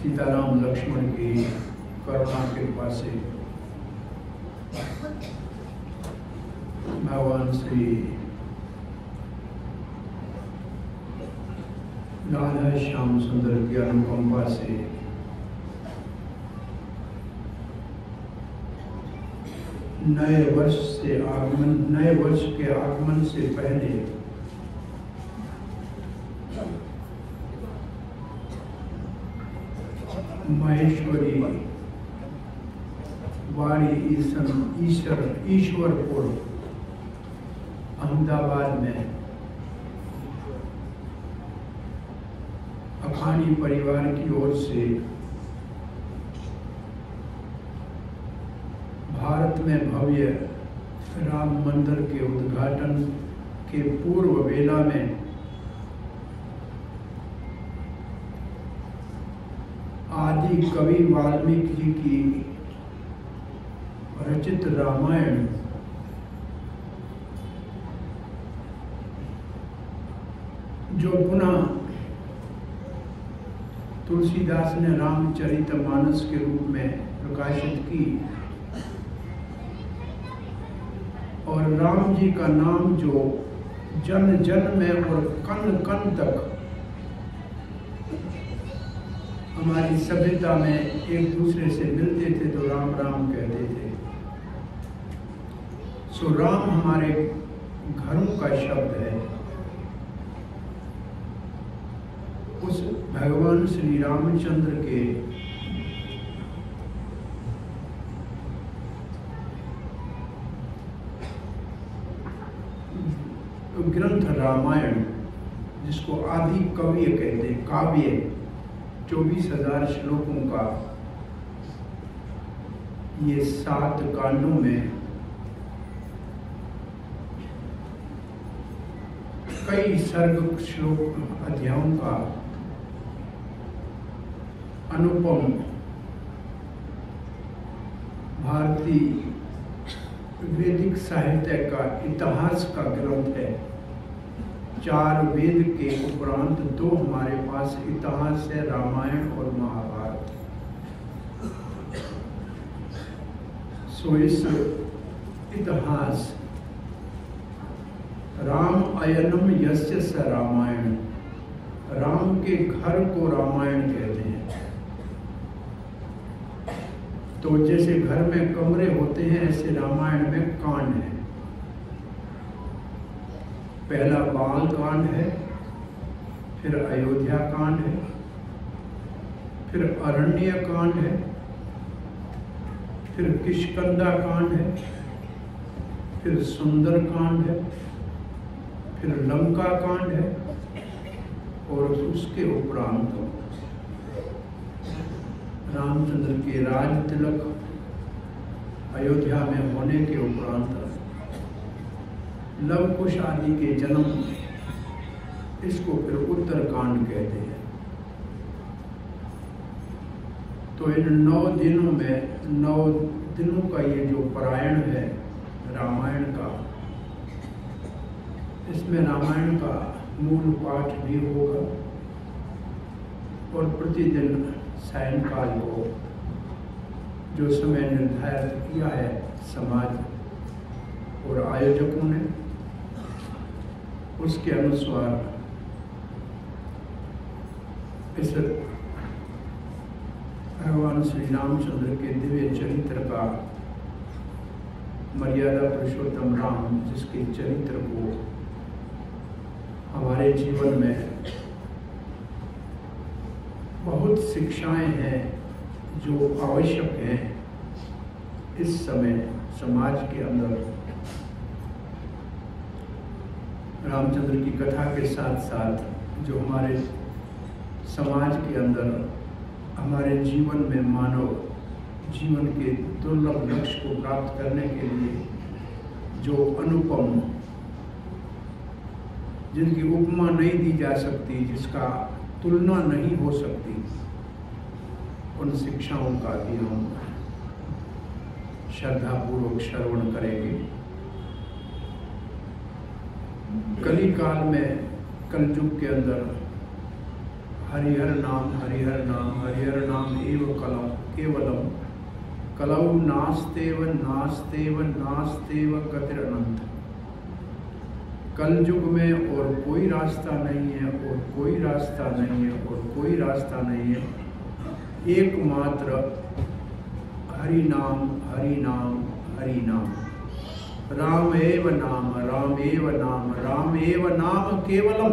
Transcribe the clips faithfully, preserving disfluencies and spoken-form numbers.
सीताराम लक्ष्मण की करुणा कृपा से भगवान श्री राधा श्याम सुंदर की अनुकंपा से नए वर्ष से आगमन नए वर्ष के आगमन से पहले महेश्वरी वाड़ी ईश्वर ईश्वरपुर अहमदाबाद में अखानी परिवार की ओर से भारत में भव्य राम मंदिर के उद्घाटन के पूर्व वेला में आदि कवि वाल्मीकि जी की रचित रामायण जो पुनः तुलसीदास ने रामचरितमानस के रूप में प्रकाशित की और राम जी का नाम जो जन जन में और कण कण तक हमारी सभ्यता में एक दूसरे से मिलते थे तो राम राम कहते थे। सो राम हमारे घरों का शब्द है। उस भगवान श्री रामचंद्र के ग्रंथ रामायण, जिसको आदि कवि कहते हैं, काव्य चौबीस हजार श्लोकों का ये सात कांडों में कई सर्ग श्लोक अध्यायों का अनुपम भारतीय वैदिक साहित्य का इतिहास का ग्रंथ है। चार वेद के उपरांत दो हमारे पास इतिहास है, रामायण और महाभारत। सो इस इतिहास राम अयनम यस्य स रामायण, राम के घर को रामायण कहते हैं। तो जैसे घर में कमरे होते हैं ऐसे रामायण में कांड है। पहला बाल कांड है, फिर अयोध्या कांड है, फिर अरण्य कांड है, फिर किष्किंधा कांड है, फिर सुंदर कांड है, फिर लंका कांड है और उसके उपरांत रामचंद्र के राज तिलक अयोध्या में होने के उपरांत लव कुश आदि के जन्म, इसको फिर उत्तर कांड कहते हैं। तो इन नौ दिनों में नौ दिनों का ये जो पारायण है रामायण का, इसमें रामायण का मूल पाठ भी होगा और प्रतिदिन सायंकाल को जो समय निर्धारित किया है समाज और आयोजकों ने, उसके अनुसार इस भगवान श्री रामचंद्र के दिव्य चरित्र का, मर्यादा पुरुषोत्तम राम जिसके चरित्र को हमारे जीवन में बहुत शिक्षाएं हैं जो आवश्यक हैं इस समय समाज के अंदर। रामचंद्र की कथा के साथ साथ जो हमारे समाज के अंदर हमारे जीवन में मानव जीवन के दुर्लभ लक्ष्य को प्राप्त करने के लिए जो अनुपम, जिनकी उपमा नहीं दी जा सकती, जिसका तुलना नहीं हो सकती, उन शिक्षाओं का भी हम श्रद्धापूर्वक श्रवण करेंगे। कली काल में, कलयुग के अंदर हरिहर नाम हरिहर नाम हरिहर नाम एव कलम केवलम कलौ नास्तेव नास्तेव नास्तेव गतिर अनंत। कल युग में और कोई रास्ता नहीं है, और कोई रास्ता नहीं है, और कोई रास्ता नहीं है, एकमात्र हरि नाम हरि नाम हरि नाम। राम एव नाम राम एव नाम राम एव नाम केवलम।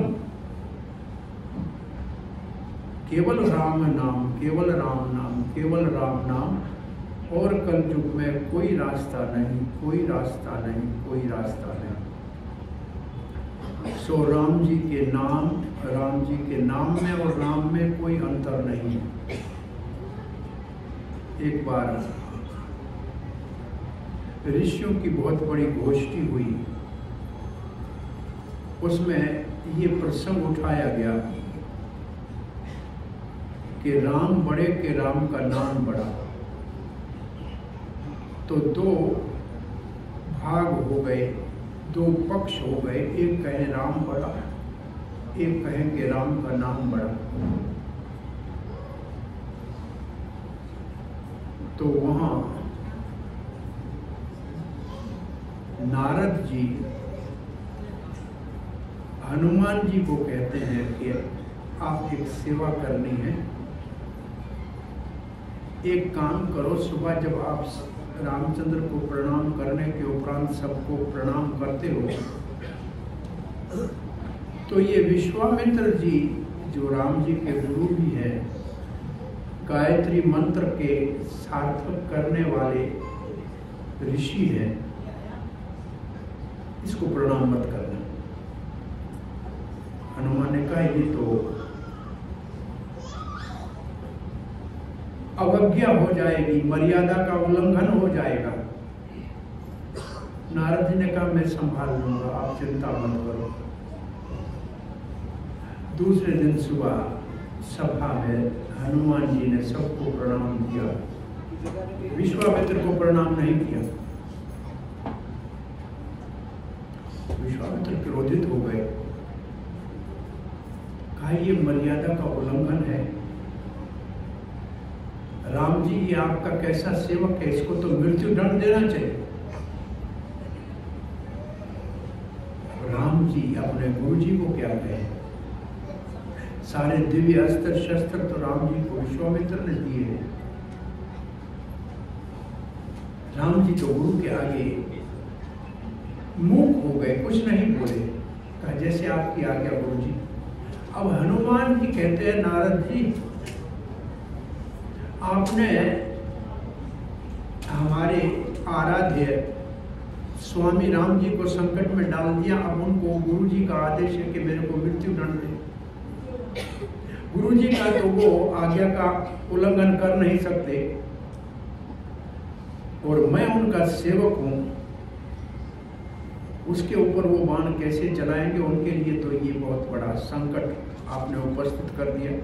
केवल राम नाम केवल राम नाम केवल राम नाम, और कल युग में कोई रास्ता नहीं, कोई रास्ता नहीं, कोई रास्ता नहीं। सो राम जी के नाम राम जी के नाम में और राम में कोई अंतर नहीं है। एक बार ऋषियों की बहुत बड़ी गोष्ठी हुई, उसमें ये प्रसंग उठाया गया कि राम बड़े के राम का नाम बड़ा। तो दो भाग हो गए, दो पक्ष हो गए, एक कहे राम बड़ा, एक कहे कि राम का नाम बड़ा। तो वहां नारद जी हनुमान जी को कहते हैं कि आप एक सेवा करनी है, एक काम करो, सुबह जब आप रामचंद्र को प्रणाम करने के उपरांत सबको प्रणाम करते हो, तो ये विश्वामित्र जी जो राम जी के गुरु भी हैं, गायत्री मंत्र के सार्थक करने वाले ऋषि हैं, इसको प्रणाम मत करना। हनुमान ने कहा ये तो अवज्ञा हो जाएगी, मर्यादा का उल्लंघन हो जाएगा। नारद जी ने कहा मैं संभाल लूंगा, आप चिंता मत करो। दूसरे दिन सुबह सभा में हनुमान जी ने सबको प्रणाम किया, विश्वामित्र को प्रणाम नहीं किया। विश्वामित्र क्रोधित हो गए, कहा ये मर्यादा का उल्लंघन है। राम जी ये आपका कैसा सेवक है, इसको तो मृत्यु दंड देना चाहिए। राम जी अपने गुरु जी को क्या कहे, सारे दिव्य अस्त्र शस्त्र तो राम जी को विश्वामित्र ने दिए हैं। राम जी तो गुरु के आगे मूक हो गए, कुछ नहीं बोले, कहा जैसे आपकी आज्ञा गुरु जी। अब हनुमान जी कहते हैं नारद जी आपने हमारे आराध्य स्वामी राम जी को संकट में डाल दिया, अब उनको गुरु जी का आदेश है कि मेरे को मृत्यु दंड दे। गुरु जी का तो वो आज्ञा का उल्लंघन कर नहीं सकते, और मैं उनका सेवक हूं, उसके ऊपर वो बाण कैसे चलाएंगे, उनके लिए तो ये बहुत बड़ा संकट आपने उपस्थित कर दिया।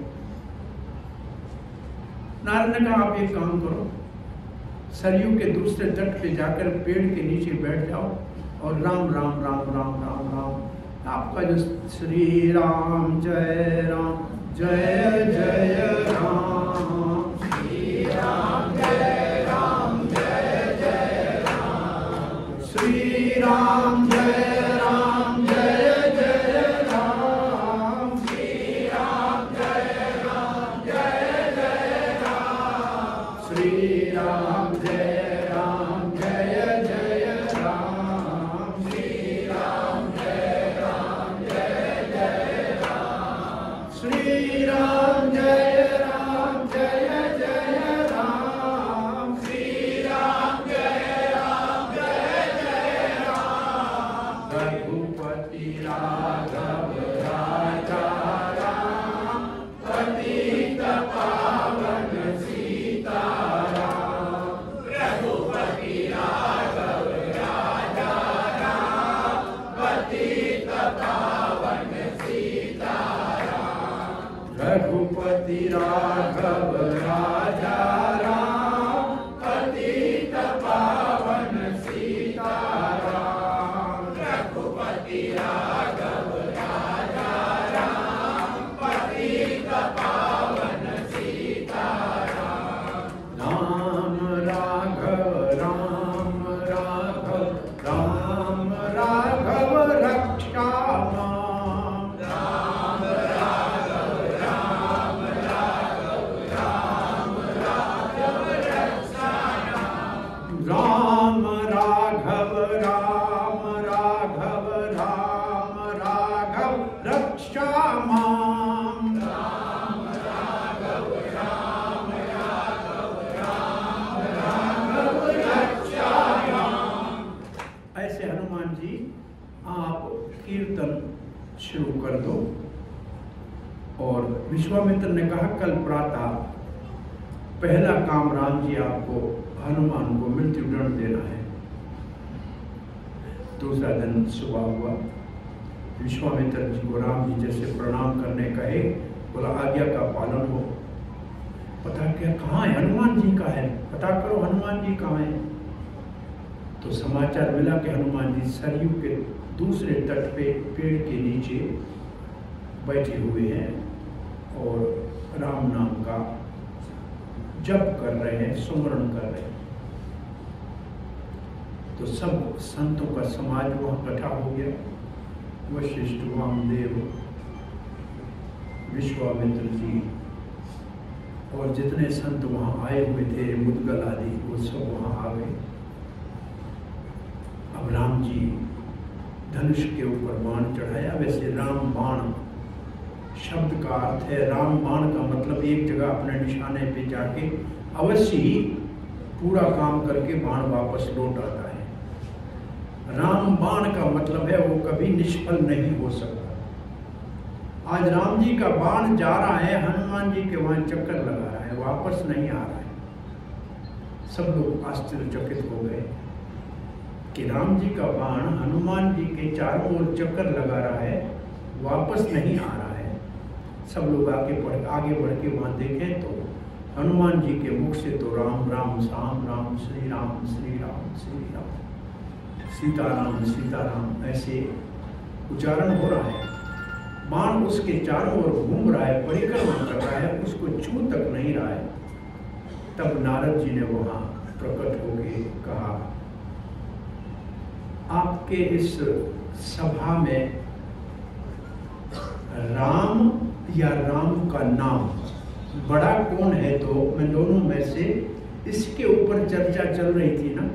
नारद ने कहा आप एक काम करो, सरयू के दूसरे तट पे जाकर पेड़ के नीचे बैठ जाओ और राम राम राम राम राम राम आपका जो श्री राम जय राम जय जय राम श्री राम जय राम जय जय राम श्री राम जय राम जय जय राम श्री राम जय राम जय जय राम श्री राम जय राम जय जय राम श्री राम जय राम जय जय राम श्री राम जय राम जय जय राम श्री राम जय राम जय जय राम रघुपति राघव राजा राम पतित पावन सीताराम रघुपति राघव राजा राम पतित पावन सीताराम रघुपति राघव राजा राम पतित पावन सीताराम रघुपति राघव राजा राम पतित पावन शुरू कर दो। और विश्वामित्र ने कहा कल प्रातः पहला काम राम जी आपको हनुमान को मृत्यु दंड देना है। दूसरा दिन सुबह हुआ, विश्वामित्र जी को राम जी जैसे प्रणाम करने कहे, बोला आज्ञा का पालन हो। पता क्या कहाँ है? हनुमान जी का है, पता करो हनुमान जी कहाँ है। तो समाचार मिला कि हनुमान जी सरयू के दूसरे तट पे पेड़ के नीचे बैठे हुए हैं और राम नाम का जप कर रहे हैं, सुमरण कर रहे हैं। तो सब संतों का समाज वहाँ इकट्ठा हो गया। वशिष्ठ, वामदेव, विश्वामित्र जी और जितने संत वहाँ आए हुए थे, मुद्गल आदि, वो सब वहाँ आ गए। अब राम जी धनुष के ऊपर बाण चढ़ाया। वैसे राम बाण शब्द का अर्थ है, राम बाण का मतलब एक जगह अपने निशाने पे जाके अवश्य ही पूरा काम करके बाण वापस लौट आता है। राम बाण का मतलब है वो कभी निष्फल नहीं हो सकता। आज राम जी का बाण जा रहा है, हनुमान जी के वहां चक्कर लगा रहा है, वापस नहीं आ रहा है। सब लोग आश्चर्यचकित हो गए कि राम जी का बाण हनुमान जी के चारों ओर चक्कर लगा रहा है, वापस नहीं आ रहा है। सब लोग आगे बढ़ आगे बढ़ के वहां देखें तो हनुमान जी के मुख से तो राम राम श्याम राम, श्री राम श्री राम श्री राम, सीताराम सीताराम ऐसे उच्चारण हो रहा है। बाण उसके चारों ओर घूम रहा है, परिक्रमा कर रहा है, उसको छू तक नहीं रहा है। तब नारद जी ने वहां प्रकट होके कहा, आपके इस सभा में राम या राम का नाम बड़ा कौन है? तो मैं दोनों में से इसके ऊपर चर्चा चल रही थी ना,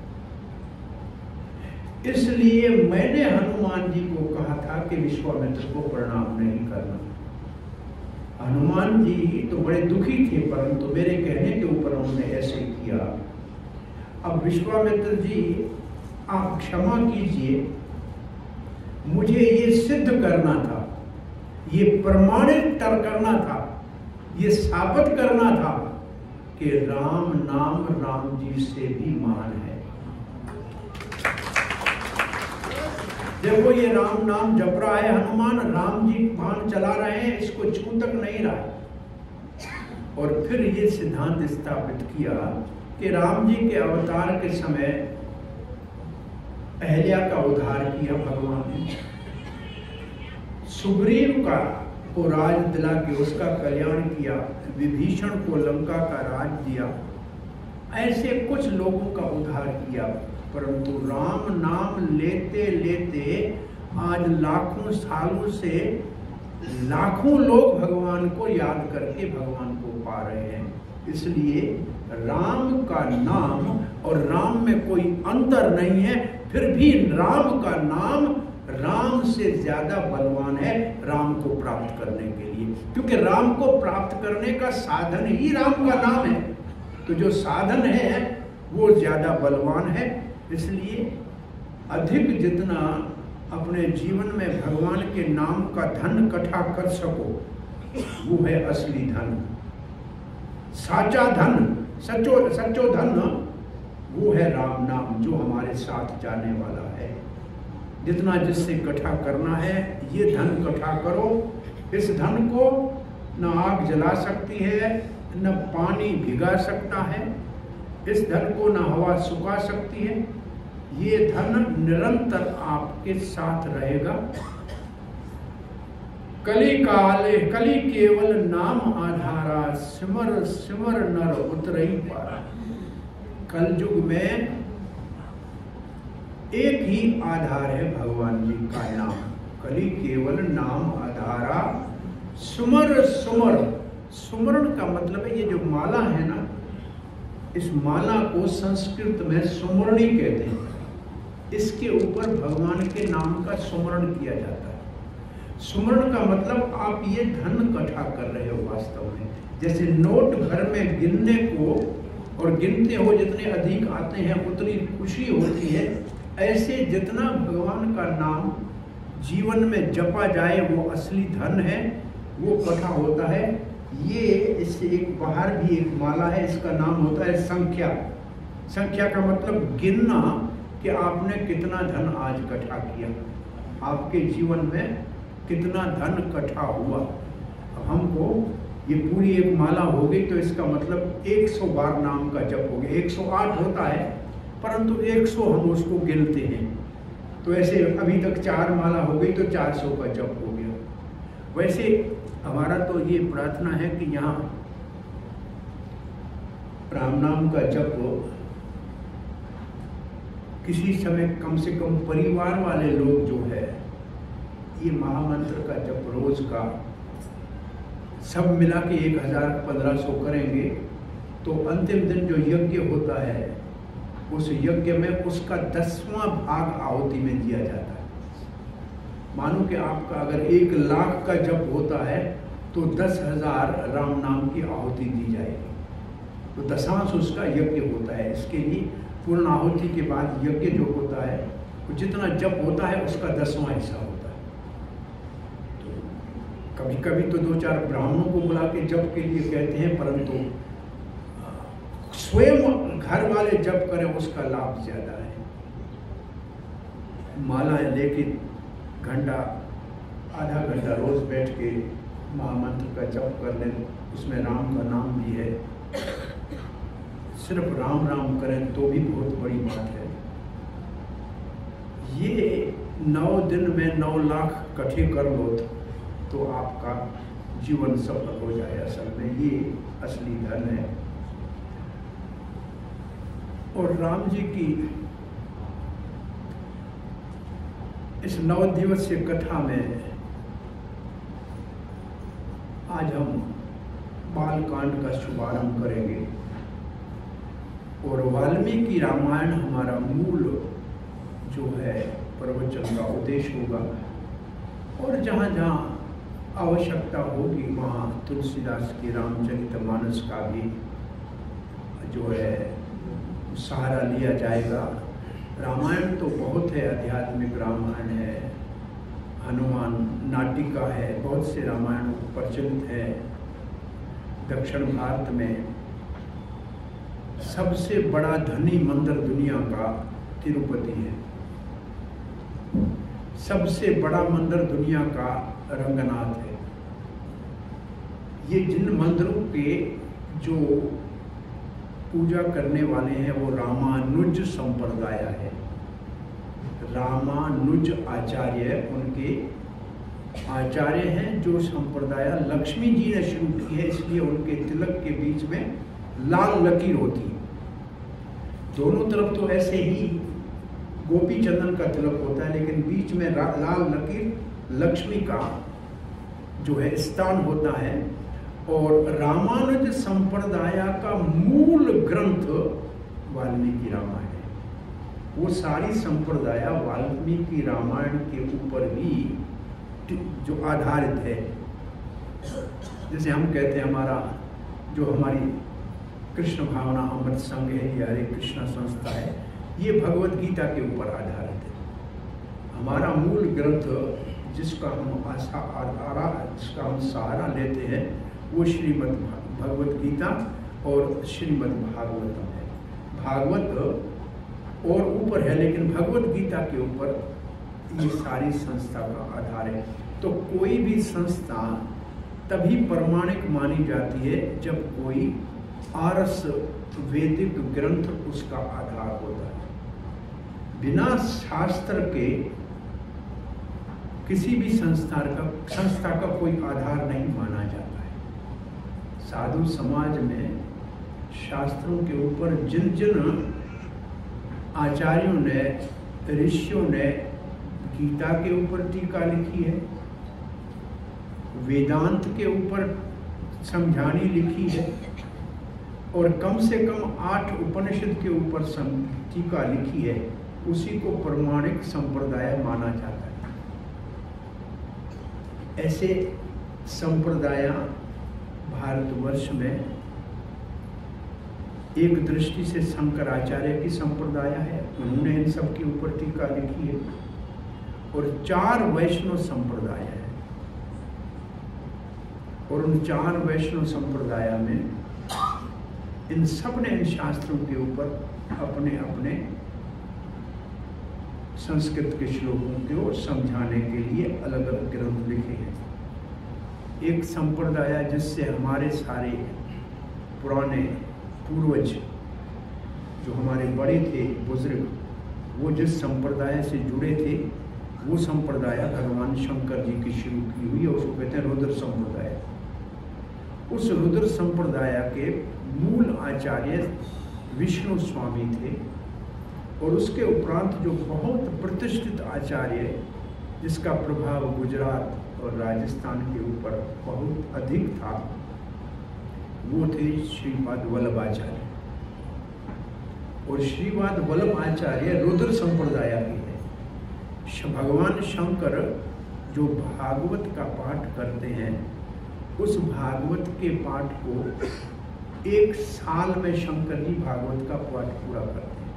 इसलिए मैंने हनुमान जी को कहा था कि विश्वामित्र को प्रणाम नहीं करना। हनुमान जी तो बड़े दुखी थे, परंतु मेरे कहने के ऊपर उन्होंने ऐसे किया। अब विश्वामित्र जी आप क्षमा कीजिए, मुझे ये सिद्ध करना था, ये प्रमाणित करना था, ये साबित करना था कि राम नाम राम जी से भी महान है। देखो ये राम नाम जप रहा है हनुमान, राम जी बाण चला रहे हैं, इसको छू तक नहीं रहा है। और फिर ये सिद्धांत स्थापित किया कि राम जी के अवतार के समय अहल्या का उद्धार किया भगवान ने, सुग्रीव का को राज दिला के उसका कल्याण किया, विभीषण को लंका का राज दिया, ऐसे कुछ लोगों का उद्धार किया। परंतु राम नाम लेते लेते आज लाखों सालों से लाखों लोग भगवान को याद करके भगवान को पा रहे हैं। इसलिए राम का नाम और राम में कोई अंतर नहीं है, फिर भी राम का नाम राम से ज्यादा बलवान है राम को प्राप्त करने के लिए, क्योंकि राम को प्राप्त करने का साधन ही राम का नाम है। तो जो साधन है वो ज्यादा बलवान है। इसलिए अधिक जितना अपने जीवन में भगवान के नाम का धन इकट्ठा कर सको, वो है असली धन। साचा धन, सचो सचो धन वो है राम नाम, जो हमारे साथ जाने वाला है। जितना जिससे इकट्ठा करना है ये धन इकट्ठा करो। इस धन को न आग जला सकती है, न पानी भिगा सकता है, इस धन को न हवा सुखा सकती है। ये धन निरंतर आपके साथ रहेगा। कली काले कली केवल नाम आधारा, सिमर सिमर नर उतरई पारा। कलयुग में एक ही आधार है भगवान जी का नाम, कली केवल नाम आधारा, सुमर सुमर। सुमरण का मतलब है ये जो माला है ना, इस माला को संस्कृत में सुमरणी कहते हैं। इसके ऊपर भगवान के नाम का सुमरण किया जाता है। सुमरण का मतलब आप ये धन इकट्ठा कर रहे हो वास्तव में। जैसे नोट घर में गिनने को और गिनते हो जितने अधिक आते हैं उतनी खुशी होती है, ऐसे जितना भगवान का नाम जीवन में जपा जाए वो असली धन है, वो कथा होता है। ये इससे एक बाहर भी एक माला है, इसका नाम होता है संख्या। संख्या का मतलब गिनना कि आपने कितना धन आज इकट्ठा किया, आपके जीवन में कितना धन इकट्ठा हुआ। अब हमको ये पूरी एक माला हो गई तो इसका मतलब एक सौ बार नाम का जप हो गया। एक सौ आठ होता है परंतु एक सौ हम उसको गिनते हैं, तो ऐसे अभी तक चार माला हो गई तो चार सौ का जप हो गया। वैसे हमारा तो ये प्रार्थना है कि यहाँ राम नाम का जप किसी समय कम से कम परिवार वाले लोग जो है ये महामंत्र का जप रोज का सब मिला के एक हजार पंद्रह सौ करेंगे तो अंतिम दिन जो यज्ञ होता है उस यज्ञ में उसका दसवां भाग आहुति में दिया जाता है। मानो कि आपका अगर एक लाख का जप होता है तो दस हजार राम नाम की आहुति दी जाएगी, तो दशांश उसका यज्ञ होता है। इसके लिए पूर्ण आहुति के बाद यज्ञ जो होता है वो जितना जप होता है उसका दसवां हिस्सा होता है। तो कभी कभी तो दो चार ब्राह्मणों को बुला के जप के लिए कहते हैं, परंतु स्वयं घर वाले जप करें उसका लाभ ज्यादा है। मालाएं लेके घंटा आधा घंटा रोज बैठ के महामंत्र का जप कर लें, उसमें राम का नाम भी है। सिर्फ राम राम करें तो भी बहुत बड़ी बात है। ये नौ दिन में नौ लाख इकट्ठे कर लो तो आपका जीवन सफल हो जाए। असल में ये असली धन है। और राम जी की इस नौ दिवसीय कथा में आज हम बालकांड का शुभारंभ करेंगे और वाल्मीकि रामायण हमारा मूल जो है प्रवचन का उद्देश्य होगा। और जहाँ जहाँ आवश्यकता होगी वहाँ तुलसीदास की रामचरितमानस का भी जो है सहारा लिया जाएगा। रामायण तो बहुत है, आध्यात्मिक रामायण है, हनुमान नाटिका है, बहुत से रामायण प्रचलित है। दक्षिण भारत में सबसे बड़ा धनी मंदिर दुनिया का तिरुपति है। सबसे बड़ा मंदिर दुनिया का रंगनाथ है। ये जिन मंदिरों के जो पूजा करने वाले हैं वो रामानुज संप्रदाय है। रामानुज आचार्य उनके आचार्य हैं, जो संप्रदाय लक्ष्मी जी ने शुरू की है, इसलिए उनके तिलक के बीच में लाल लकीर होती है। दोनों तरफ तो ऐसे ही गोपी चंदन का तिलक होता है, लेकिन बीच में लाल लकीर लक्ष्मी का जो है स्थान होता है। और रामानुज संप्रदाय का मूल ग्रंथ वाल्मीकि रामायण है। वो सारी संप्रदाय वाल्मीकि रामायण के ऊपर ही जो आधारित है। जैसे हम कहते हैं हमारा जो हमारी कृष्ण भावना अमृत संघ है या हरे कृष्णा संस्था है, ये भगवत गीता के ऊपर आधारित है। हमारा मूल ग्रंथ जिसका हम आशा आधारा जिसका हम सहारा लेते हैं वो श्रीमद् भगवत गीता और श्रीमद् भागवतम है। भागवत और ऊपर है, लेकिन भगवत गीता के ऊपर ये सारी संस्था का आधार है। तो कोई भी संस्था तभी प्रमाणिक मानी जाती है जब कोई आर्ष वैदिक ग्रंथ उसका आधार होता है। बिना शास्त्र के किसी भी संस्था का संस्था का कोई आधार नहीं माना जाता है। साधु समाज में शास्त्रों के ऊपर जिन जिन आचार्यों ने ऋषियों ने गीता के ऊपर टीका लिखी है, वेदांत के ऊपर समझानी लिखी है और कम से कम आठ उपनिषद के ऊपर टीका लिखी है, उसी को प्रमाणिक संप्रदाय माना जाता है। ऐसे संप्रदाय भारतवर्ष में एक दृष्टि से शंकराचार्य की संप्रदाय है, उन्होंने इन सब के ऊपर टीका लिखी है। और चार वैष्णव संप्रदाय हैं, और उन चार वैष्णव संप्रदाय में इन सब ने इन शास्त्रों के ऊपर अपने अपने संस्कृत के श्लोकों को समझाने के लिए अलग अलग ग्रंथ लिखे हैं। एक संप्रदाय जिससे हमारे सारे पुराने पूर्वज जो हमारे बड़े थे बुजुर्ग, वो जिस संप्रदाय से जुड़े थे वो संप्रदाय भगवान शंकर जी की शुरू की हुई है, उसको कहते हैं रुद्र संप्रदाय। उस रुद्र संप्रदाय के मूल आचार्य विष्णु स्वामी थे, और उसके उपरांत जो बहुत प्रतिष्ठित आचार्य जिसका प्रभाव गुजरात और राजस्थान के ऊपर बहुत अधिक था, वो थे श्रीपाद वल्लभाचार्य। और श्रीपाद वल्लभाचार्य रुद्र संप्रदाय के हैं। भगवान शंकर जो भागवत का पाठ करते हैं, उस भागवत के पाठ को एक साल में शंकर जी भागवत का पाठ पूरा करते हैं,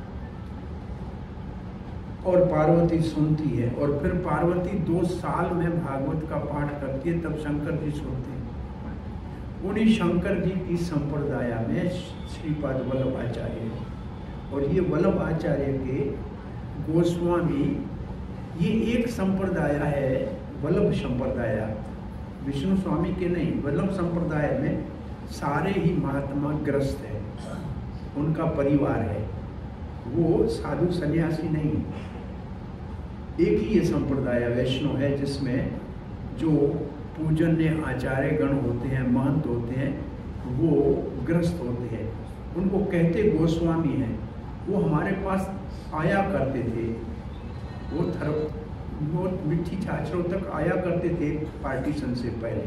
और पार्वती सुनती है, और फिर पार्वती दो साल में भागवत का पाठ करती है, तब शंकर जी सुनते हैं। उन्हीं शंकर जी की संप्रदाय में श्रीपाद वल्लभाचार्य, और ये वल्लभाचार्य के गोस्वामी, ये एक संप्रदाय है वल्लभ संप्रदाय, विष्णु स्वामी के नहीं। वल्लभ संप्रदाय में सारे ही महात्मा ग्रस्त है, उनका परिवार है, वो साधु सन्यासी नहीं। एक ही ये संप्रदाय वैष्णव है जिसमें जो पूजन्य आचार्य गण होते हैं, महंत होते हैं, वो ग्रस्त होते हैं, उनको कहते गोस्वामी हैं। वो हमारे पास आया करते थे, वो थर वो मिट्टी छाछरों तक आया करते थे पार्टीशन से पहले।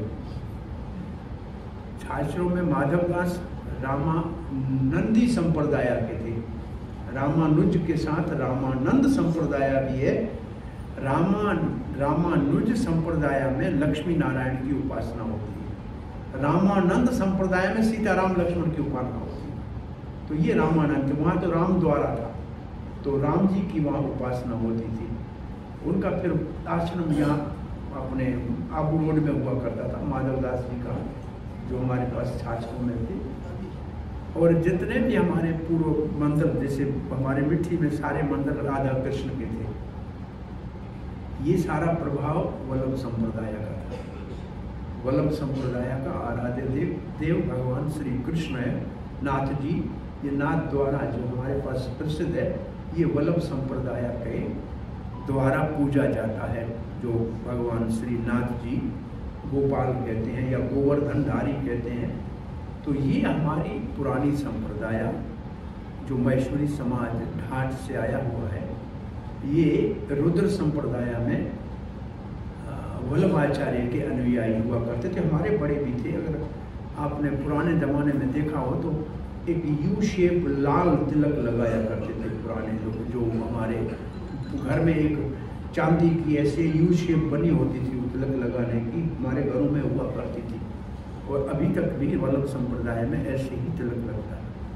छाछरों में माधवदास रामानंदी संप्रदाय के थे, रामानुज के साथ रामानंद संप्रदाय भी है। रामा रामानुज संप्रदाय में लक्ष्मी नारायण की उपासना होती है, रामानंद संप्रदाय में सीताराम लक्ष्मण की उपासना होती है। तो ये रामानंद, वहाँ तो राम द्वारा था, तो राम जी की वहाँ उपासना होती थी। उनका फिर आश्रम यहाँ अपने आबू रोड में हुआ करता था, माधवदास जी का, जो हमारे पास छाछरों में थे। और जितने भी हमारे पूर्व मंदिर, जैसे हमारे मिट्टी में सारे मंदिर राधा कृष्ण के थे, ये सारा प्रभाव वल्लभ संप्रदाय का था। वल्लभ संप्रदाय का आराध्य देव देव भगवान श्री कृष्ण है, नाथ जी। ये नाथ द्वारा जो हमारे पास प्रसिद्ध है, ये वल्लभ संप्रदाय के द्वारा पूजा जाता है, जो भगवान श्री नाथ जी गोपाल कहते हैं या गोवर्धन धारी कहते हैं। तो ये हमारी पुरानी संप्रदाय जो महेश्वरी समाज ढाट से आया हुआ है, ये रुद्र संप्रदाय में वल्लभाचार्य के अनुयायी हुआ करते थे। हमारे बड़े भी थे, अगर आपने पुराने ज़माने में देखा हो तो एक यू शेप लाल तिलक लगाया करते थे पुराने लोग। जो हमारे घर में एक चांदी की ऐसे यू शेप बनी होती थी, वो तिलक लगाने की हमारे घरों में हुआ करती थी, और अभी तक भी वल्लभ संप्रदाय में ऐसे ही तिलक लगता है।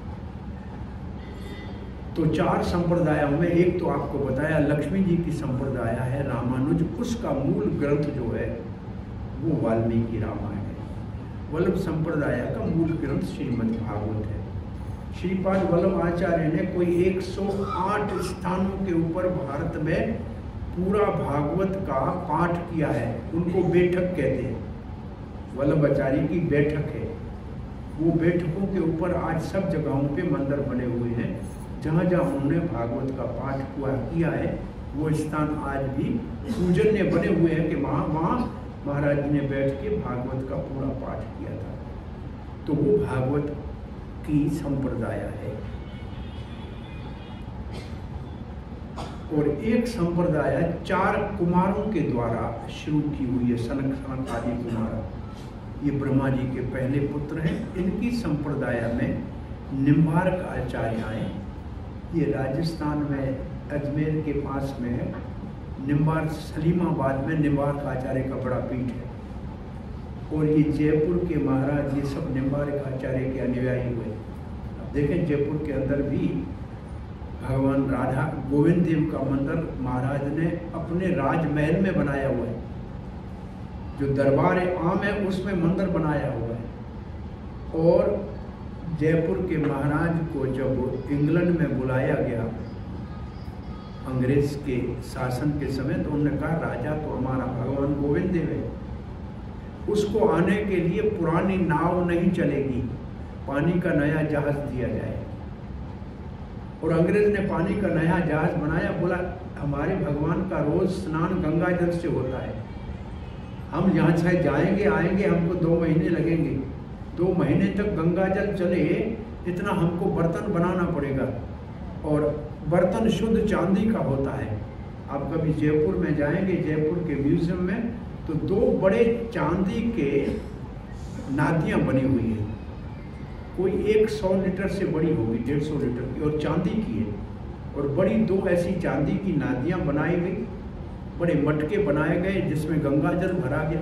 तो चार संप्रदायों में एक तो आपको बताया लक्ष्मी जी की संप्रदाय है रामानुज, उसका मूल ग्रंथ जो है वो वाल्मीकि रामायण है। वल्लभ संप्रदाय का मूल ग्रंथ श्रीमद् भागवत है। श्रीपाद वल्लभाचार्य ने कोई एक सौ आठ स्थानों के ऊपर भारत में पूरा भागवत का पाठ किया है, उनको बैठक कहते हैं। वल्लभाचार्य की बैठक है, वो बैठकों के ऊपर आज सब जगहों पे मंदिर बने हुए हैं। जहाँ जहाँ उन्होंने भागवत का पाठ हुआ किया है, वो स्थान आज भी पूजन्य बने हुए हैं कि वहाँ वहाँ महाराज जी ने बैठ के भागवत का पूरा पाठ किया था। तो वो भागवत की संप्रदाय है। और एक संप्रदाय चार कुमारों के द्वारा शुरू की हुई है, सनक सनक आदि कुमार। ये ब्रह्मा जी के पहले पुत्र हैं। इनकी संप्रदाय में निम्बार्क आचार्य आए। ये राजस्थान में अजमेर के पास में है। निम्बार्क सलीमाबाद में निम्बार्क आचार्य का बड़ा पीठ है। और ये जयपुर के महाराज, ये सब निम्बार्क आचार्य के अनुयायी हुए। अब देखें जयपुर के अंदर भी भगवान राधा गोविंद देव का मंदिर महाराज ने अपने राजमहल में बनाया हुआ है। जो दरबार आम है उसमें मंदिर बनाया हुआ है। और जयपुर के महाराज को जब इंग्लैंड में बुलाया गया अंग्रेज के शासन के समय, तो उन्होंने कहा राजा तो हमारा भगवान गोविंद देव है, उसको आने के लिए पुरानी नाव नहीं चलेगी, पानी का नया जहाज दिया जाए। और अंग्रेज ने पानी का नया जहाज बनाया। बोला हमारे भगवान का रोज स्नान गंगा जल से होता है, हम यहाँ से जाएंगे आएंगे हमको दो महीने लगेंगे, दो महीने तक गंगा जल चले इतना हमको बर्तन बनाना पड़ेगा। और बर्तन शुद्ध चांदी का होता है। आप कभी जयपुर में जाएंगे, जयपुर के म्यूजियम में, तो दो बड़े चांदी के नादियाँ बनी हुई है, कोई एक सौ लीटर से बड़ी होगी, डेढ़ सौ लीटर की, और चांदी की है। और बड़ी दो ऐसी चांदी की नादियाँ बनाई गई, बड़े मटके बनाए गए जिसमें गंगा जल भरा गया।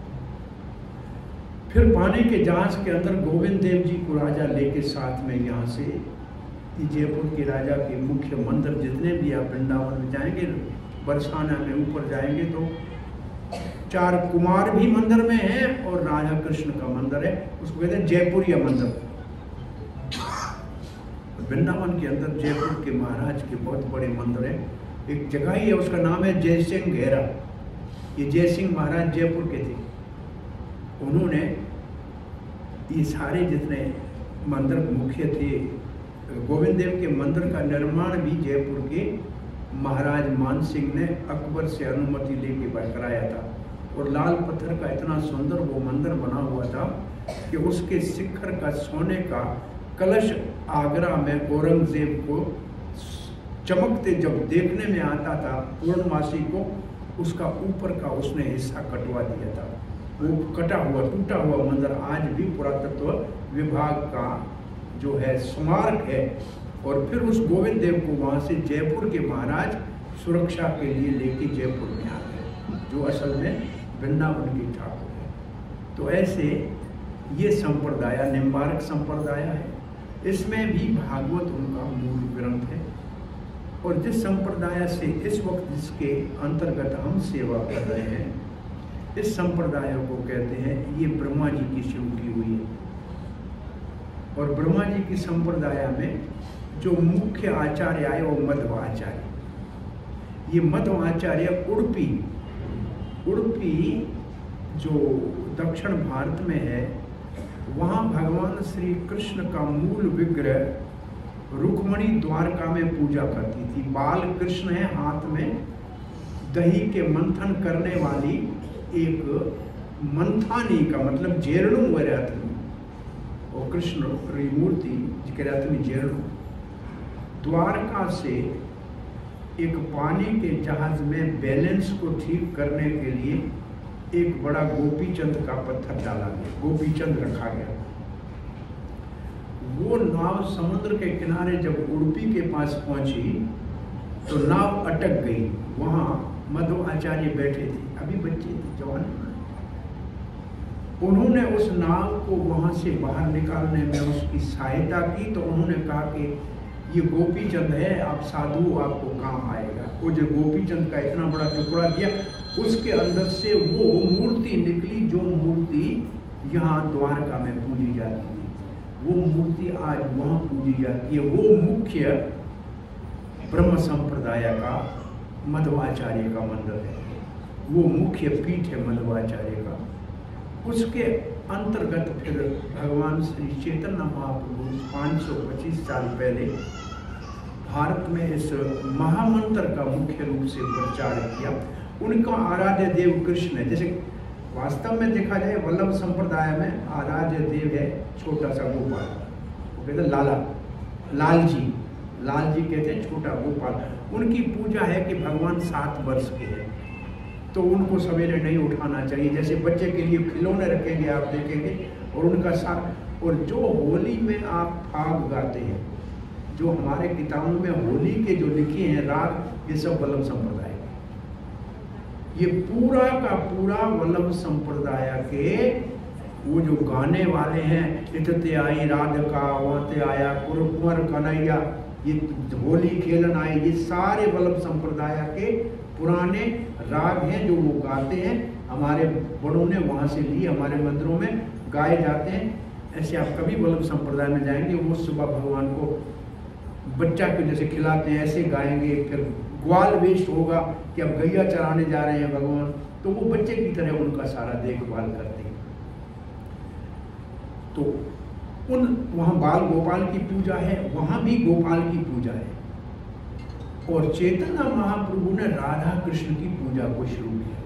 फिर पानी के जहाज के अंदर गोविंद देव जी को राजा लेके साथ में यहाँ से जयपुर के राजा के मुख्य मंदिर जितने भी आप वृंदावन में जाएंगे, बरसाना में ऊपर जाएंगे तो चार कुमार भी मंदिर में हैं और राधा कृष्ण का मंदिर है, उसको कहते हैं जयपुरिया मंदिर। वृंदावन के अंदर जयपुर के महाराज के बहुत बड़े मंदिर है। एक जगह ही है उसका नाम है जय सिंह घेरा। ये जय सिंह महाराज जयपुर के थे। उन्होंने ये सारे जितने मंदिर मुख्य थे, गोविंद देव के मंदिर का निर्माण भी जयपुर के महाराज मान सिंह ने अकबर से अनुमति लेके कराया था। और लाल पत्थर का इतना सुंदर वो मंदिर बना हुआ था कि उसके शिखर का सोने का कलश आगरा में औरंगजेब को चमकते जब देखने में आता था पूर्णमासी को, उसका ऊपर का उसने हिस्सा कटवा दिया था। वो कटा हुआ टूटा हुआ मंदिर आज भी पुरातत्व विभाग का जो है स्मारक है। और फिर उस गोविंद देव को वहाँ से जयपुर के महाराज सुरक्षा के लिए लेके जयपुर में आ गए, जो असल में वृंदावन की ठाकुर है। तो ऐसे ये संप्रदाय निम्बार्क संप्रदाय है। इसमें भी भागवत उनका मूल ग्रंथ है। और जिस संप्रदाय से इस वक्त जिसके अंतर्गत हम सेवा कर रहे हैं, इस संप्रदाय को कहते हैं ये ब्रह्मा जी की शुरू की हुई है। और ब्रह्मा जी की संप्रदाय में जो मुख्य आचार्य आए वो मध्व आचार्य। ये मध्व आचार्य उड़पी उड़पी जो दक्षिण भारत में है, वहाँ भगवान श्री कृष्ण का मूल विग्रह रुक्मणी द्वारका में पूजा करती थी। बाल कृष्ण है, हाथ में दही के मंथन करने वाली एक मंथानी का मतलब जेरणु वैरातमी, और कृष्ण की मूर्ति जिकरातमी जेरणु। द्वारका से एक पानी के जहाज में बैलेंस को ठीक करने के लिए एक बड़ा गोपीचंद का पत्थर डाला गया, गोपीचंद रखा गया। वो नाव समुद्र के किनारे जब उड़पी के पास पहुंची तो नाव अटक गई। वहां मध्व आचार्य बैठे थे, अभी बच्चे थे, जवान। उन्होंने उस नाव को वहां से बाहर निकालने में उसकी सहायता की। तो उन्होंने कहा कि ये गोपीचंद है, आप साधु, आपको काम आएगा। वो जो गोपीचंद का इतना बड़ा टुकड़ा दिया, उसके अंदर से वो मूर्ति निकली जो मूर्ति यहाँ द्वारका में पूजी जाती है। वो मूर्ति आज वहाँ पूजी जाती है। वो मुख्य ब्रह्म संप्रदाय का मध्वाचार्य का मंदिर है, वो मुख्य पीठ है मध्वाचार्य का। उसके अंतर्गत फिर भगवान श्री चैतन्य महाप्रभु पाँच सौ पच्चीस साल पहले भारत में इस महामंत्र का मुख्य रूप से प्रचार किया। उनका आराध्य देव कृष्ण है। जैसे वास्तव में देखा जाए वल्लभ संप्रदाय में आराध्य देव है छोटा सा गोपाल, वो कहते हैं लाला, लाल जी, लाल जी कहते हैं छोटा गोपाल। उनकी पूजा है कि भगवान सात वर्ष के हैं, तो उनको सवेरे नहीं उठाना चाहिए। जैसे बच्चे के लिए खिलौने रखेंगे आप देखेंगे, और उनका साथ। और जो होली में आप फाग गाते हैं, जो हमारे किताबों में होली के जो लिखे हैं राग, ये सब वल्लभ संप्रदाय के। ये पूरा का पूरा वल्लभ संप्रदाय के वो जो गाने वाले हैं, इतते आई राधिका वते आया कुंवर कन्हैया, ये होली खेलन आए, ये सारे वल्लभ संप्रदाय के पुराने राग हैं जो वो गाते हैं, हमारे बड़ों ने वहाँ से लिए, हमारे मंदिरों में गाए जाते हैं। ऐसे आप कभी वल्लभ संप्रदाय में जाएंगे, वो सुबह भगवान को बच्चा को जैसे खिलाते हैं ऐसे गाएंगे, फिर ग्वाल वेश होगा कि अब गैया चराने जा रहे हैं भगवान, तो वो बच्चे की तरह उनका सारा देखभाल करते हैं। तो उन वहाँ बाल गोपाल की पूजा है, वहाँ भी गोपाल की पूजा है। और चैतन्य महाप्रभु ने राधा कृष्ण की पूजा को शुरू किया।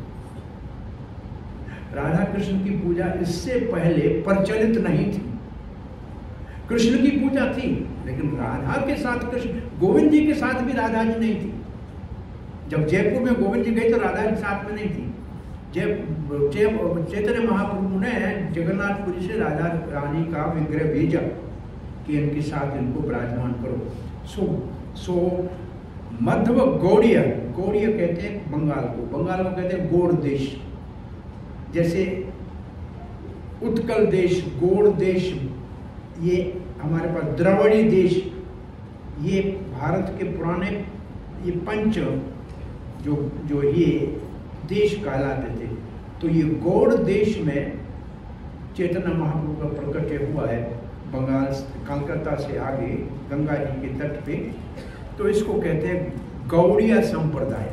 राधा कृष्ण की पूजा इससे पहले प्रचलित नहीं थी। कृष्ण की पूजा थी, लेकिन राधा के साथ कृष्ण, गोविंद जी के साथ भी राधा जी नहीं थी। जब जयपुर में गोविंद जी गए तो राधा जी साथ में नहीं थी। जय चैतन्य महाप्रभु ने जगन्नाथपुरी से राधा रानी का विग्रह भेजा कि इनके साथ इनको विराजमान करो। सो सो मध्व गौड़िया, गौड़िया कहते हैं बंगाल को, बंगाल को कहते हैं गौड़ देश। जैसे उत्कल देश, गौड़ देश, ये हमारे पास द्रविड़ी देश, ये भारत के पुराने ये पंच जो जो ये देश कहलाते थे। तो ये गौड़ देश में चैतन्य महाप्रभु का प्रकट हुआ है, बंगाल कलकत्ता से आगे गंगा जी के तट पे। तो इसको कहते हैं गौड़िया संप्रदाय।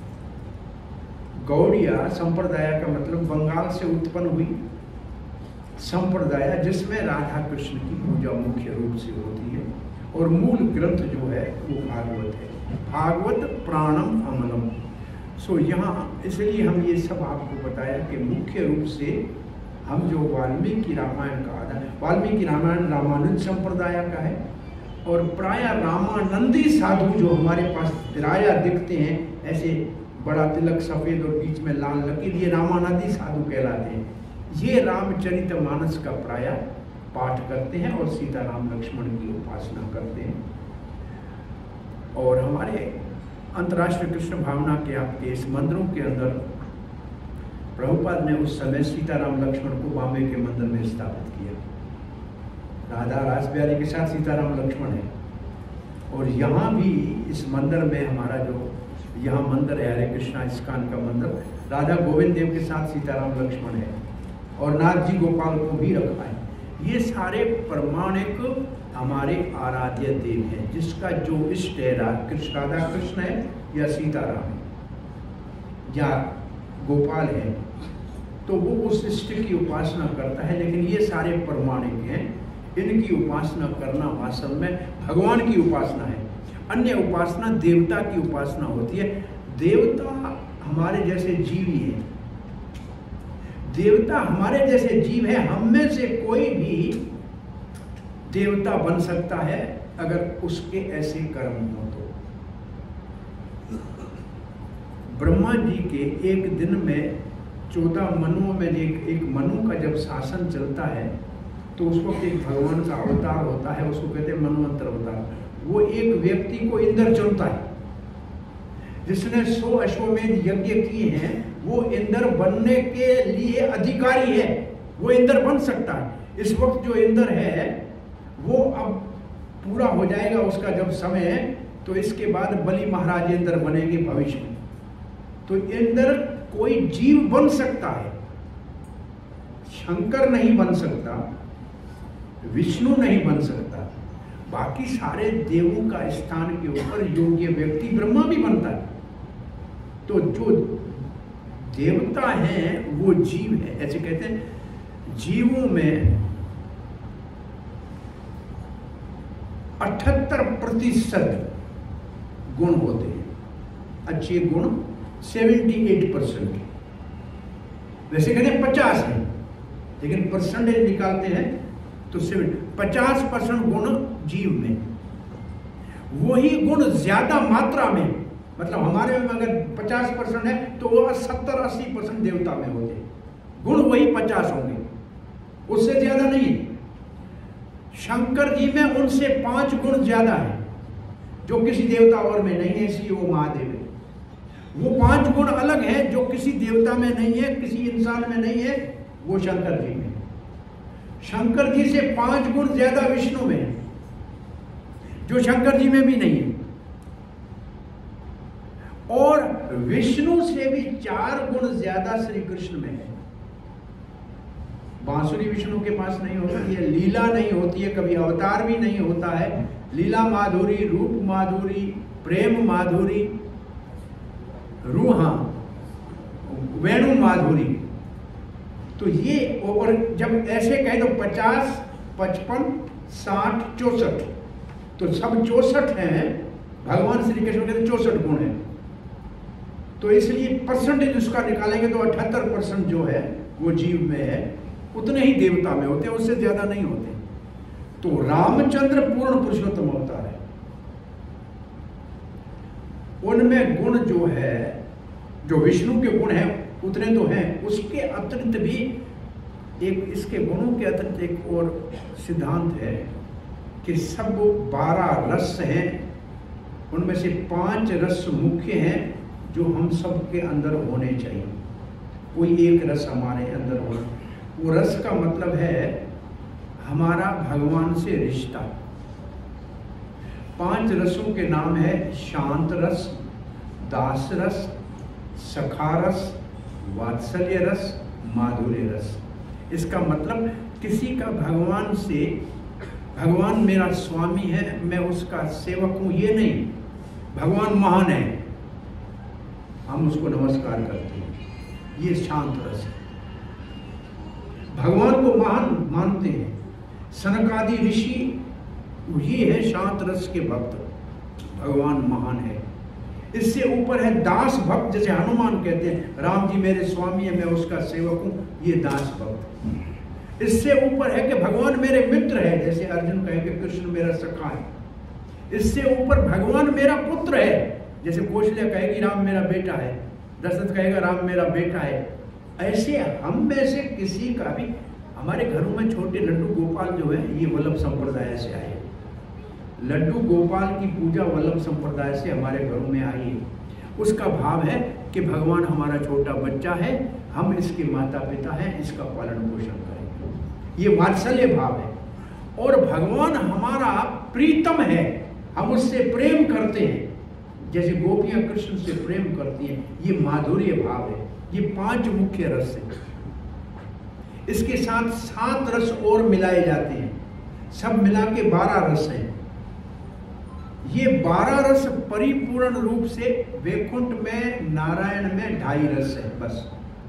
गौड़िया संप्रदाय का मतलब बंगाल से उत्पन्न हुई संप्रदाय, जिसमें राधा कृष्ण की पूजा मुख्य रूप से होती है। और मूल ग्रंथ जो है वो भागवत है, भागवत प्राणम अमलम। सो यहाँ इसलिए हम ये सब आपको बताया कि मुख्य रूप से हम जो वाल्मीकि रामायण का आधार, वाल्मीकि रामायण रामानुज संप्रदाय का है। और प्राय रामानंदी साधु जो हमारे पास राया दिखते हैं, ऐसे बड़ा तिलक सफेद और बीच में लाल लकीर, ये रामानंदी साधु कहलाते हैं। ये रामचरितमानस का प्राय पाठ करते हैं और सीताराम लक्ष्मण की उपासना करते हैं। और हमारे अंतर्राष्ट्रीय कृष्ण भावना के आपके इस मंदिरों के अंदर प्रभुपाद ने उस समय सीताराम लक्ष्मण को बॉम्बे के मंदिर में स्थापित किया। राधा रासबिहारी के साथ सीताराम लक्ष्मण है। और यहाँ भी इस मंदिर में हमारा जो यहाँ मंदिर है हरे कृष्णा इस्कान का मंदिर, राधा गोविंद देव के साथ सीताराम लक्ष्मण है। और नाथ जी गोपाल को भी रखा है। ये सारे प्रमाणिक हमारे आराध्य देव हैं, जिसका जो इष्ट है, कृष्ण राधा कृष्ण है या सीताराम है या गोपाल है, तो वो उस इष्ट की उपासना करता है। लेकिन ये सारे प्रमाणिक हैं, इनकी उपासना करना वास्तव में भगवान की उपासना है। अन्य उपासना देवता की उपासना होती है। देवता हमारे जैसे जीव ही है, देवता हमारे जैसे जीव है। हम में से कोई भी देवता बन सकता है अगर उसके ऐसे कर्म हो तो। ब्रह्मा जी के एक दिन में चौदह मनुओं में एक, एक मनु का जब शासन चलता है तो उस वक्त एक भगवान का अवतार होता है, उसको कहते हैं मन्वंतर अवतार। वो एक व्यक्ति को इंद्र चुनता है, जिसने सौ अश्वमेध यज्ञ किए हैं, वो इंद्र बनने के लिए अधिकारी है, वो इंद्र बन सकता है। इस वक्त जो इंद्र है वो अब पूरा हो जाएगा उसका जब समय है, तो इसके बाद बलि महाराज इंद्र बनेंगे भविष्य में। तो इंद्र कोई जीव बन सकता है, शंकर नहीं बन सकता, विष्णु नहीं बन सकता। बाकी सारे देवों का स्थान के ऊपर योग्य व्यक्ति ब्रह्मा भी बनता है। तो जो देवता हैं वो जीव है। ऐसे कहते हैं जीवों में अठहत्तर प्रतिशत गुण होते हैं, अच्छे गुण अठहत्तर परसेंट। वैसे कहते हैं पचास है, लेकिन परसेंटेज निकालते हैं तो पचास परसेंट गुण जीव में, वही गुण ज्यादा मात्रा में, मतलब हमारे में अगर पचास परसेंट है तो वह सत्तर अस्सी परसेंट देवता में होते हैं। गुण वही पचास होंगे, उससे ज्यादा नहीं। शंकर जी में उनसे पांच गुण ज्यादा है, जो किसी देवता और में नहीं है, इसलिए वो महादेव है। वो पांच गुण अलग है जो किसी देवता में नहीं है, किसी इंसान में नहीं है, वो शंकर जी में। शंकर जी से पांच गुण ज्यादा विष्णु में है। जो शंकर जी में भी नहीं है। और विष्णु से भी चार गुण ज्यादा श्री कृष्ण में है। बांसुरी विष्णु के पास नहीं होती है, लीला नहीं होती है, कभी अवतार भी नहीं होता है। लीला माधुरी, रूप माधुरी, प्रेम माधुरी, रूहा, वेणु माधुरी। तो ये, और जब ऐसे कहे तो पचास, पचपन, साठ, चौसठ, तो सब चौसठ हैं। भगवान श्री कृष्ण के चौसठ गुण हैं। तो इसलिए परसेंटेज उसका निकालेंगे तो अठहत्तर परसेंट जो है वो जीव में है, उतने ही देवता में होते हैं, उससे ज्यादा नहीं होते। तो रामचंद्र पूर्ण पुरुषोत्तम अवतार है। उनमें गुण जो है, जो विष्णु के गुण हैं उतने तो हैं, उसके अतिरिक्त भी एक, इसके गुणों के अतिरिक्त एक और सिद्धांत है कि सब बारह रस हैं, उनमें से पांच रस मुख्य हैं जो हम सब के अंदर होने चाहिए। कोई एक रस हमारे अंदर होना, वो रस का मतलब है हमारा भगवान से रिश्ता। पांच रसों के नाम है शांत रस, दास रस, सखा रस, वात्सल्य रस, माधुर्य रस। इसका मतलब किसी का भगवान से, भगवान मेरा स्वामी है, मैं उसका सेवक हूं, ये नहीं। भगवान महान है, हम उसको नमस्कार करते हैं, ये शांत रस है। भगवान को महान मानते हैं सनकादि ऋषि, ये है शांत रस के भक्त, भगवान महान है। इससे ऊपर है दास भक्त, जैसे हनुमान कहते हैं राम जी मेरे स्वामी है, मैं उसका सेवक हूं, ये दास भक्त। इससे ऊपर है कि भगवान मेरे मित्र है, जैसे अर्जुन कहे कि कृष्ण मेरा सखा है। इससे ऊपर भगवान मेरा पुत्र है, जैसे कौशल्या कहेगी राम मेरा बेटा है, दशरथ कहेगा राम मेरा बेटा है। ऐसे हम में से किसी का भी, हमारे घरों में छोटे लड्डू गोपाल जो है ये वल्लभ संप्रदाय से आए। लड्डू गोपाल की पूजा वल्लभ संप्रदाय से हमारे घरों में आई है। उसका भाव है कि भगवान हमारा छोटा बच्चा है, हम इसके माता पिता हैं, इसका पालन पोषण करेंगे, ये वात्सल्य भाव है। और भगवान हमारा प्रीतम है, हम उससे प्रेम करते हैं, जैसे गोपियां कृष्ण से प्रेम करती हैं, ये माधुर्य भाव है। ये पांच मुख्य रस हैं। इसके साथ सात रस और मिलाए जाते हैं, सब मिला के बारह रस हैं। ये बारह रस परिपूर्ण रूप से वैकुंठ में, नारायण में ढाई रस है बस।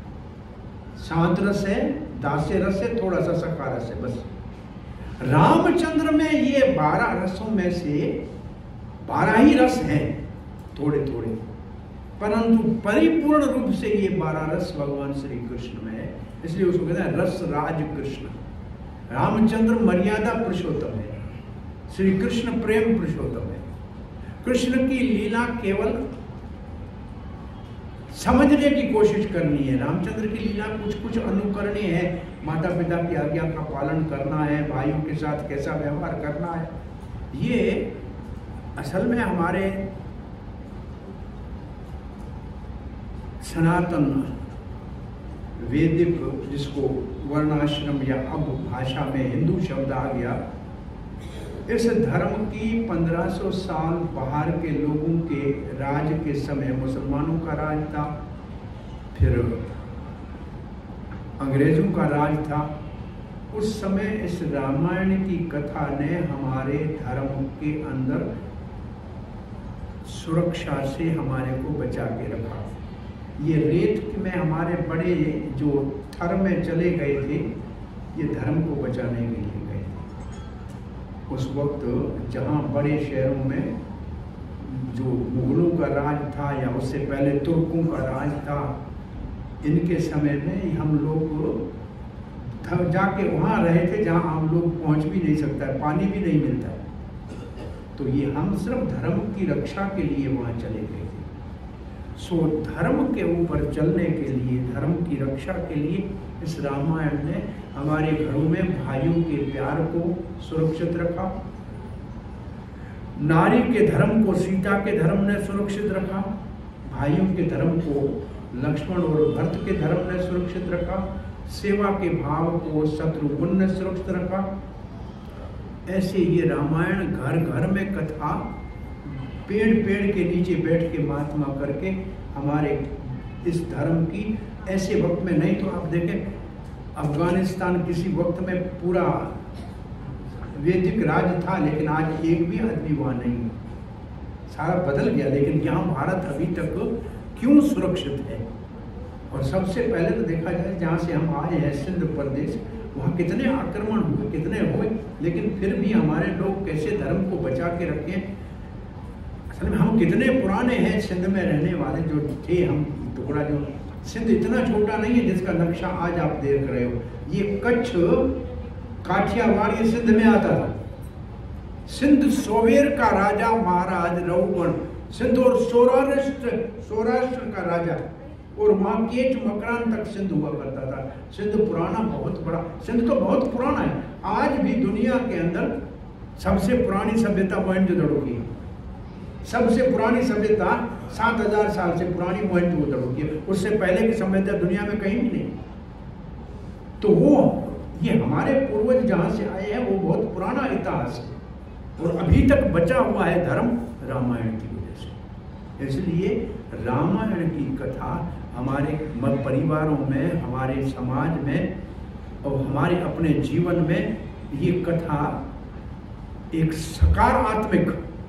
शांत रस है, दास्य रस है, थोड़ा सा सखा रस है बस। रामचंद्र में ये बारह रसों में से बारह ही रस हैं, थोड़े थोड़े, परंतु परिपूर्ण रूप से ये बारह रस भगवान श्री कृष्ण में है। इसलिए उसको कहते हैं रस राज कृष्ण। रामचंद्र मर्यादा पुरुषोत्तम है, श्री कृष्ण प्रेम पुरुषोत्तम है। कृष्ण की लीला केवल समझने की कोशिश करनी है। रामचंद्र की लीला कुछ कुछ अनुकरणीय है, माता पिता की आज्ञा का पालन करना है, भाइयों के साथ कैसा व्यवहार करना है। ये असल में हमारे सनातन वैदिक, जिसको वर्णाश्रम या अब भाषा में हिंदू शब्द आ गया, इस धर्म की पंद्रह सौ साल बाहर के लोगों के राज के समय मुसलमानों का राज था, फिर अंग्रेजों का राज था। उस समय इस रामायण की कथा ने हमारे धर्म के अंदर सुरक्षा से हमारे को बचा के रखा। ये रेत में हमारे बड़े जो थर में चले गए थे, ये धर्म को बचाने के लिए गए थे। उस वक्त जहाँ बड़े शहरों में जो मुगलों का राज था या उससे पहले तुर्कों का राज था, इनके समय में हम लोग जाके वहाँ रहे थे जहाँ हम लोग पहुँच भी नहीं सकता है, पानी भी नहीं मिलता है। तो ये हम सिर्फ धर्म की रक्षा के लिए वहाँ चले गए थे। सो धर्म के ऊपर चलने के लिए, धर्म की रक्षा के लिए इस रामायण ने हमारे घरों में भाइयों के प्यार को सुरक्षित रखा, नारी के धर्म को सीता के धर्म ने सुरक्षित रखा, भाइयों के धर्म को लक्ष्मण और भरत के धर्म ने सुरक्षित रखा, सेवा के भाव को शत्रुघ्न ने सुरक्षित रखा, ऐसे ये रामायण घर घर में कथा, पेड़ पेड़ के नीचे बैठ के महात्मा करके हमारे इस धर्म की, ऐसे वक्त में नहीं तो आप देखें अफगानिस्तान किसी वक्त में पूरा वैदिक राज था, लेकिन आज एक भी आदमी वहाँ नहीं है, सारा बदल गया। लेकिन यहाँ भारत अभी तक क्यों सुरक्षित है? और सबसे पहले तो देखा जाए जहाँ से हम आए हैं सिंध प्रदेश, वहाँ कितने आक्रमण हुए, कितने हुए, लेकिन फिर भी हमारे लोग कैसे धर्म को बचा के रखे। असल में हम कितने पुराने हैं सिंध में रहने वाले जो थे, हम टुकड़ा जो सिंध इतना छोटा नहीं है जिसका नक्शा आज आप देख रहे हो। ये कच्छ काठियावाड़ ये सिंध में आता था। सिंध सोवेर का राजा महाराज रघुगण, सिंध और सौराष्ट्र सौराष्ट्र का राजा, और माकेट मकरान तक सिंध हुआ करता था। सिंध पुराना बहुत बड़ा, सिंध तो बहुत पुराना है। आज भी दुनिया के अंदर सबसे पुरानी सभ्यता मोहनजोदड़ो की है। सबसे पुरानी सभ्यता सात हजार साल से पुरानी मोहनजोदड़ो की है। उससे पहले की सभ्यता दुनिया में कहीं भी नहीं। तो वो ये हमारे पूर्वज जहाँ से आए हैं वो बहुत पुराना इतिहास है, और अभी तक बचा हुआ है धर्म रामायण की वजह से। इसलिए रामायण की कथा हमारे परिवारों में, हमारे समाज में और हमारे अपने जीवन में ये कथा एक सकारात्मक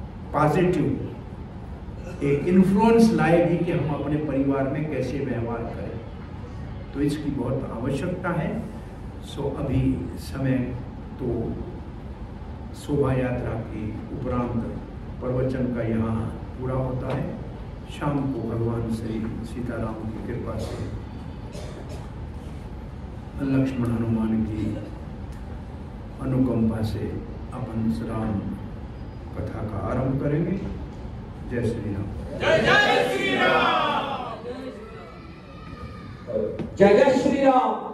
पॉजिटिव एक इन्फ्लुएंस लाएगी कि हम अपने परिवार में कैसे व्यवहार करें। तो इसकी बहुत आवश्यकता है। सो अभी समय तो शोभा यात्रा की उपरांत प्रवचन का यहाँ पूरा होता है। शाम को भगवान श्री सीताराम की कृपा से लक्ष्मण हनुमान की अनुकंपा से अपन राम कथा का आरंभ करेंगे। जय श्री राम। जय जय श्री राम। जय जय श्री राम।